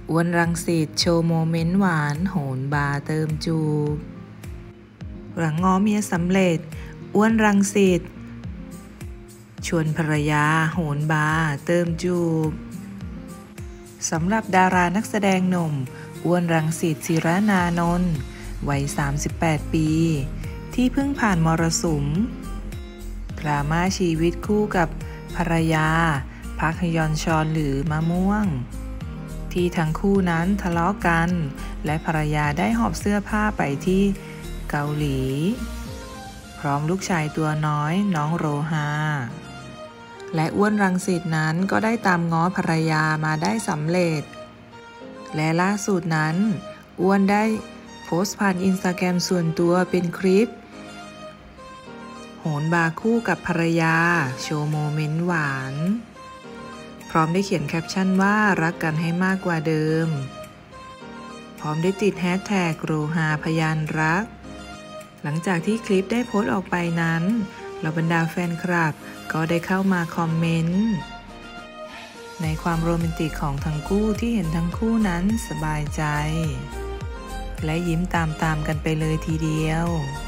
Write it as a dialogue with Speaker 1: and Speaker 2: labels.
Speaker 1: อ้วนรังสิตโชว์โมเมนต์หวานโหนบาร์เติมจูบหลังง้อเมียสำเร็จอ้วนรังสิตชวนภรรยาโหนบาร์เติมจูบสำหรับดารานักแสดงหนุ่มอ้วนรังสิต ศิรนานนท์วัย 38 ปีที่เพิ่งผ่านมรสุมดราม่าชีวิตคู่กับภรรยาพักฮยอนชอนหรือมะม่วงที่ทั้งคู่นั้นทะเลาะกันและภรรยาได้หอบเสื้อผ้าไปที่เกาหลีพร้อมลูกชายตัวน้อยน้องโรฮาและอ้วนรังสิตนั้นก็ได้ตามง้อภรรยามาได้สำเร็จและล่าสุดนั้นอ้วนได้โพสต์ผ่านอินสตาแกรมส่วนตัวเป็นคลิปโหนบาร์คู่กับภรรยาโชว์โมเมนต์หวานพร้อมได้เขียนแคปชั่นว่ารักกันให้มากกว่าเดิมพร้อมได้ติดแฮชแท็กโรฮาพยานรักหลังจากที่คลิปได้โพสต์ออกไปนั้นเหล่าบรรดาแฟนคลับก็ได้เข้ามาคอมเมนต์ในความโรแมนติกของทั้งคู่ที่เห็นทั้งคู่นั้นสบายใจและยิ้มตามๆกันไปเลยทีเดียว